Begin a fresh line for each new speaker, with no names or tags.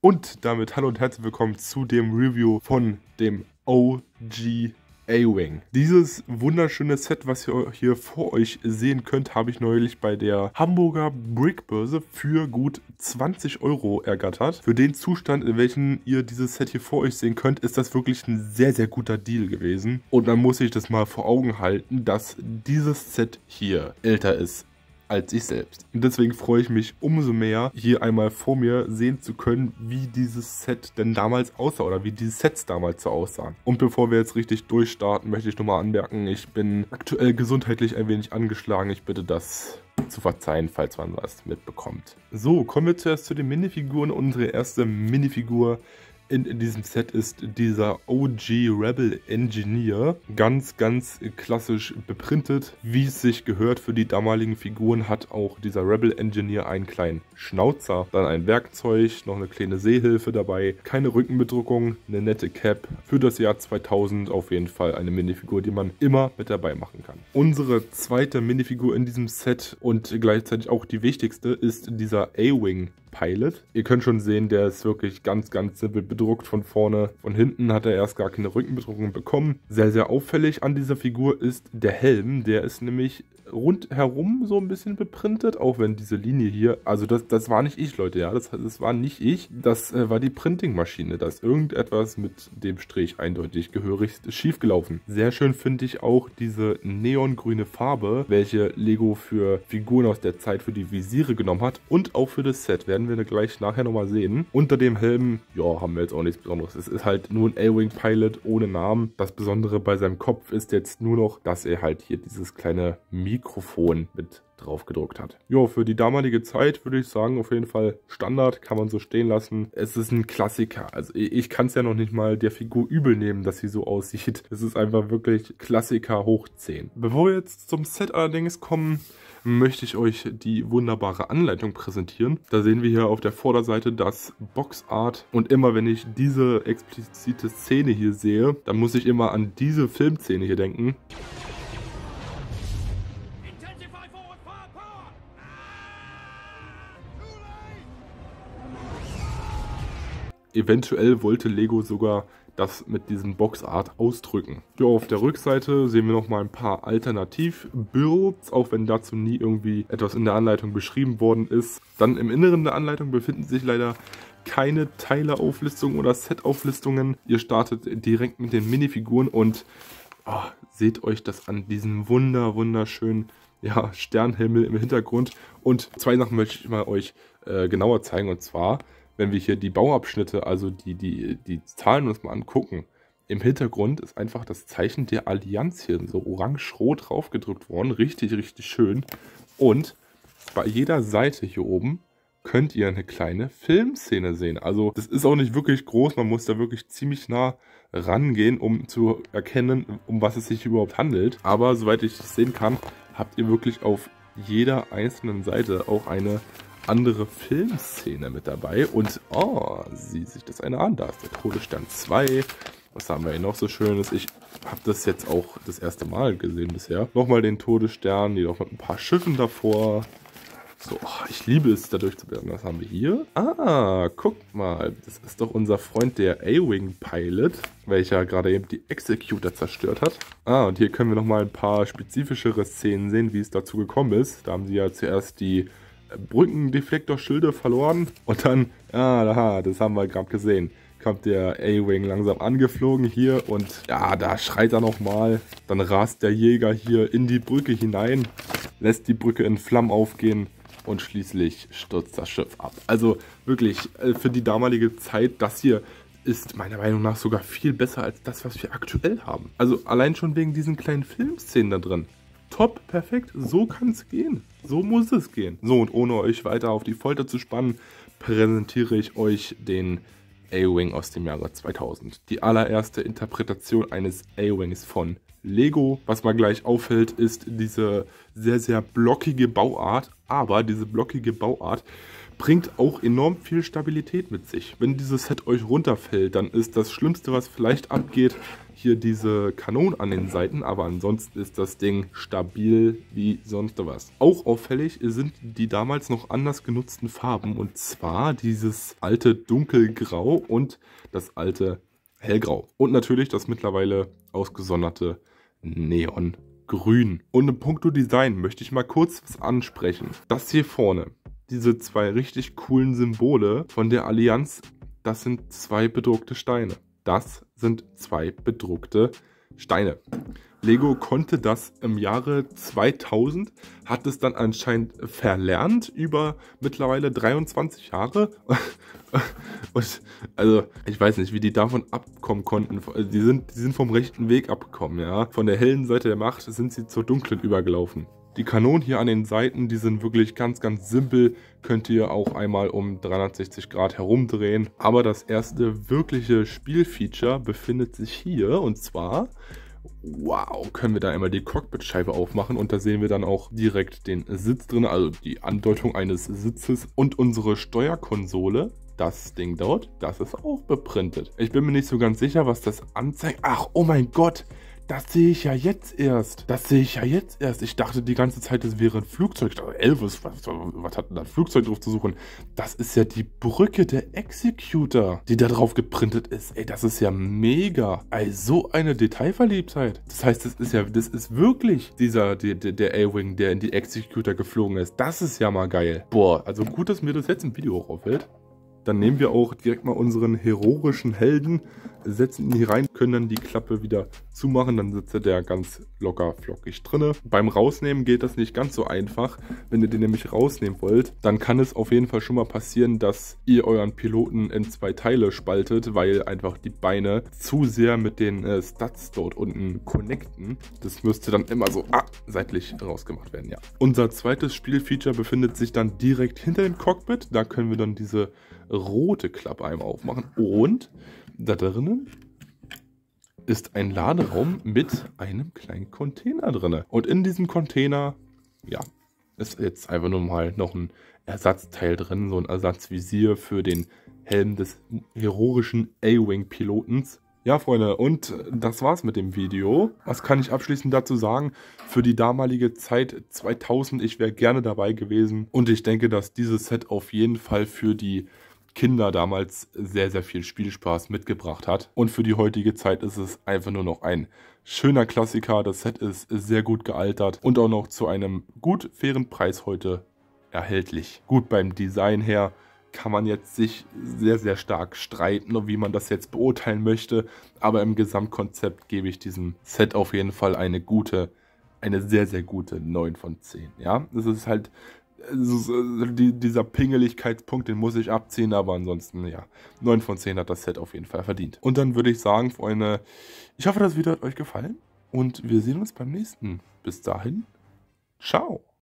Und damit hallo und herzlich willkommen zu dem Review von dem OG A-Wing. Dieses wunderschöne Set, was ihr hier vor euch sehen könnt, habe ich neulich bei der Hamburger Brickbörse für gut 20 € ergattert. Für den Zustand, in welchem ihr dieses Set hier vor euch sehen könnt, ist das wirklich ein sehr, sehr guter Deal gewesen. Und man muss sich das mal vor Augen halten, dass dieses Set hier älter ist als ich selbst. Und deswegen freue ich mich umso mehr, hier einmal vor mir sehen zu können, wie dieses Set denn damals aussah oder wie diese Sets damals so aussahen. Und bevor wir jetzt richtig durchstarten, möchte ich nochmal anmerken, ich bin aktuell gesundheitlich ein wenig angeschlagen. Ich bitte das zu verzeihen, falls man was mitbekommt. So, kommen wir zuerst zu den Minifiguren. Unsere erste Minifigur in diesem Set ist dieser OG Rebel Engineer. Ganz, ganz klassisch beprintet, wie es sich gehört für die damaligen Figuren, hat auch dieser Rebel Engineer einen kleinen Schnauzer, dann ein Werkzeug, noch eine kleine Sehhilfe dabei, keine Rückenbedruckung, eine nette Cap. Für das Jahr 2000 auf jeden Fall eine Minifigur, die man immer mit dabei machen kann. Unsere zweite Minifigur in diesem Set und gleichzeitig auch die wichtigste ist dieser A-Wing Pilot. Ihr könnt schon sehen, der ist wirklich ganz, ganz simpel bedruckt von vorne. Von hinten hat er erst gar keine Rückenbedruckung bekommen. Sehr, sehr auffällig an dieser Figur ist der Helm. Der ist nämlich rundherum so ein bisschen beprintet, auch wenn diese Linie hier, also das war nicht ich, Leute, ja, das war nicht ich, das war die Printingmaschine, da ist irgendetwas mit dem Strich eindeutig gehörig schief gelaufen. Sehr schön finde ich auch diese neongrüne Farbe, welche Lego für Figuren aus der Zeit für die Visiere genommen hat und auch für das Set, werden wir gleich nachher nochmal sehen. Unter dem Helm, ja, haben wir jetzt auch nichts Besonderes, es ist halt nur ein A-Wing Pilot ohne Namen. Das Besondere bei seinem Kopf ist jetzt nur noch, dass er halt hier dieses kleine Mikrofon mit drauf gedruckt hat. Ja, für die damalige Zeit würde ich sagen, auf jeden Fall Standard, kann man so stehen lassen. Es ist ein Klassiker. Also ich kann es ja noch nicht mal der Figur übel nehmen, dass sie so aussieht. Es ist einfach wirklich Klassiker hoch 10. Bevor wir jetzt zum Set allerdings kommen, möchte ich euch die wunderbare Anleitung präsentieren. Da sehen wir hier auf der Vorderseite das Boxart und immer wenn ich diese explizite Szene hier sehe, dann muss ich immer an diese Filmszene hier denken. Eventuell wollte Lego sogar das mit diesem Boxart ausdrücken. Ja, auf der Rückseite sehen wir noch mal ein paar Alternativ-Builds, auch wenn dazu nie irgendwie etwas in der Anleitung beschrieben worden ist. Dann im Inneren der Anleitung befinden sich leider keine Teileauflistungen oder Set-Auflistungen. Ihr startet direkt mit den Minifiguren und seht euch das an, diesen wunderschönen Sternhimmel im Hintergrund. Und zwei Sachen möchte ich mal euch genauer zeigen, und zwar, wenn wir hier die Bauabschnitte, also die Zahlen uns mal angucken, im Hintergrund ist einfach das Zeichen der Allianz hier so orange-rot draufgedrückt worden. Richtig, richtig schön. Und bei jeder Seite hier oben könnt ihr eine kleine Filmszene sehen. Also das ist auch nicht wirklich groß, man muss da wirklich ziemlich nah rangehen, um zu erkennen, um was es sich überhaupt handelt. Aber soweit ich das sehen kann, habt ihr wirklich auf jeder einzelnen Seite auch eine andere Filmszene mit dabei. Und sieht sich das eine an. Da ist der Todesstern 2. Was haben wir hier noch so Schönes? Ich habe das jetzt auch das erste Mal gesehen bisher. Nochmal den Todesstern, jedoch mit ein paar Schiffen davor. So, ich liebe es, da durchzublättern. Was haben wir hier? Guckt mal. Das ist doch unser Freund, der A-Wing Pilot, welcher gerade eben die Executor zerstört hat. Und hier können wir nochmal ein paar spezifischere Szenen sehen, wie es dazu gekommen ist. Da haben sie ja zuerst die Brückendeflektorschilde verloren und dann, das haben wir gerade gesehen, kommt der A-Wing langsam angeflogen hier und da schreit er nochmal. Dann rast der Jäger hier in die Brücke hinein, lässt die Brücke in Flammen aufgehen und schließlich stürzt das Schiff ab. Also wirklich für die damalige Zeit, das hier ist meiner Meinung nach sogar viel besser als das, was wir aktuell haben. Also allein schon wegen diesen kleinen Filmszenen da drin. Top, perfekt, so kann es gehen. So muss es gehen. So, und ohne euch weiter auf die Folter zu spannen, präsentiere ich euch den A-Wing aus dem Jahre 2000. Die allererste Interpretation eines A-Wings von Lego. Was mal gleich auffällt, ist diese sehr, sehr blockige Bauart. Aber diese blockige Bauart bringt auch enorm viel Stabilität mit sich. Wenn dieses Set euch runterfällt, dann ist das Schlimmste, was vielleicht abgeht, hier diese Kanonen an den Seiten, aber ansonsten ist das Ding stabil wie sonst was. Auch auffällig sind die damals noch anders genutzten Farben, und zwar dieses alte Dunkelgrau und das alte Hellgrau. Und natürlich das mittlerweile ausgesonderte Neongrün. Und in puncto Design möchte ich mal kurz was ansprechen. Das hier vorne, diese zwei richtig coolen Symbole von der Allianz, das sind zwei bedruckte Steine. Das sind zwei bedruckte Steine. Lego konnte das im Jahre 2000, hat es dann anscheinend verlernt über mittlerweile 23 Jahre. Und also, ich weiß nicht, wie die davon abkommen konnten. Die sind vom rechten Weg abgekommen, ja. Von der hellen Seite der Macht sind sie zur dunklen übergelaufen. Die Kanonen hier an den Seiten, die sind wirklich ganz, ganz simpel. Könnt ihr auch einmal um 360 Grad herumdrehen. Aber das erste wirkliche Spielfeature befindet sich hier, und zwar, wow, können wir da einmal die Cockpitscheibe aufmachen, und da sehen wir dann auch direkt den Sitz drin, also die Andeutung eines Sitzes, und unsere Steuerkonsole. Das Ding dort, das ist auch beprintet. Ich bin mir nicht so ganz sicher, was das anzeigt. Ach, oh mein Gott! Das sehe ich ja jetzt erst. Ich dachte die ganze Zeit, es wäre ein Flugzeug. Ich dachte, Elvis, was hat denn da ein Flugzeug drauf zu suchen? Das ist ja die Brücke der Executor, die da drauf geprintet ist. Ey, das ist ja mega. Ey, so eine Detailverliebtheit. Das heißt, das ist wirklich der A-Wing, der in die Executor geflogen ist. Das ist ja mal geil. Boah, also gut, dass mir das jetzt im Video auch auffällt. Dann nehmen wir auch direkt mal unseren heroischen Helden, setzen ihn hier rein, können dann die Klappe wieder zumachen, dann sitzt der ganz locker flockig drinne. Beim Rausnehmen geht das nicht ganz so einfach. Wenn ihr den nämlich rausnehmen wollt, dann kann es auf jeden Fall schon mal passieren, dass ihr euren Piloten in zwei Teile spaltet, weil einfach die Beine zu sehr mit den Studs dort unten connecten. Das müsste dann immer so seitlich rausgemacht werden, ja. Unser zweites Spielfeature befindet sich dann direkt hinter dem Cockpit. Da können wir dann diese rote Klappe einmal aufmachen, und da drinnen ist ein Laderaum mit einem kleinen Container drin. Und in diesem Container, ja, ist jetzt einfach nur mal noch ein Ersatzteil drin, so ein Ersatzvisier für den Helm des heroischen A-Wing-Pilotens. Ja, Freunde, und das war's mit dem Video. Was kann ich abschließend dazu sagen? Für die damalige Zeit 2000, ich wäre gerne dabei gewesen. Und ich denke, dass dieses Set auf jeden Fall für die Kinder damals sehr, sehr viel Spielspaß mitgebracht hat. Und für die heutige Zeit ist es einfach nur noch ein schöner Klassiker. Das Set ist sehr gut gealtert und auch noch zu einem gut fairen Preis heute erhältlich. Gut, beim Design her kann man jetzt sich sehr, sehr stark streiten, wie man das jetzt beurteilen möchte. Aber im Gesamtkonzept gebe ich diesem Set auf jeden Fall eine sehr, sehr gute 9 von 10. Ja, es ist halt dieser Pingeligkeitspunkt, den muss ich abziehen, aber ansonsten, ja, 9 von 10 hat das Set auf jeden Fall verdient. Und dann würde ich sagen, Freunde, ich hoffe, das Video hat euch gefallen und wir sehen uns beim nächsten. Bis dahin, ciao!